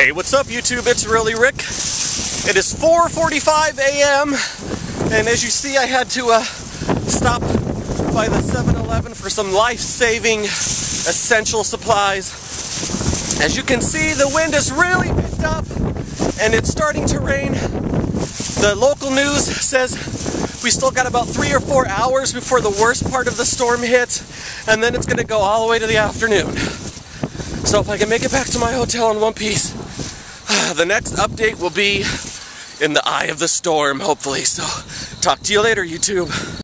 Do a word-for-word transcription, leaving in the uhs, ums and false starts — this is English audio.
Hey, what's up YouTube? It's ReallyRick. It is four forty-five a m and as you see, I had to uh, stop by the seven eleven for some life-saving essential supplies. As you can see, the wind is really picked up and it's starting to rain. The local news says we still got about three or four hours before the worst part of the storm hits, and then it's going to go all the way to the afternoon. So if I can make it back to my hotel in one piece, the next update will be in the eye of the storm, hopefully. So talk to you later, YouTube.